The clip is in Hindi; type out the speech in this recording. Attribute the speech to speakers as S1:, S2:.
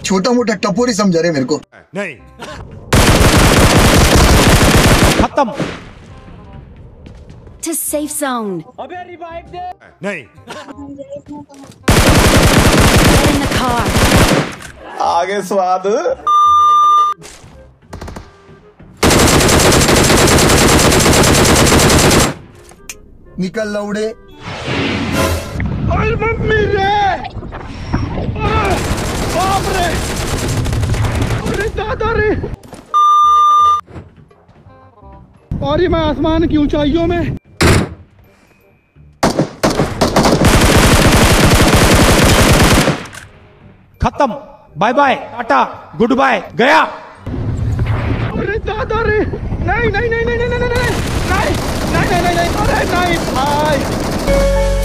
S1: छोटा मोटा टपोरी समझा रहे मेरे को।
S2: नहीं। खत्म।
S3: To safe zone.
S4: अबे रिवाइव दे।
S2: नहीं।
S3: Get in the car.
S5: आगे स्वाद।
S1: निकल लौड़े।
S5: अरे मम्मी रे, बाप रे, अरे दादा रे। और ये मैं आसमान की ऊंचाइयों में।
S2: खत्म। Bye bye, tata, good bye, गया।
S5: अरे दादा रे, नहीं नहीं नहीं नहीं नहीं नहीं नहीं नहीं नहीं नहीं नहीं नहीं नहीं नहीं नहीं नहीं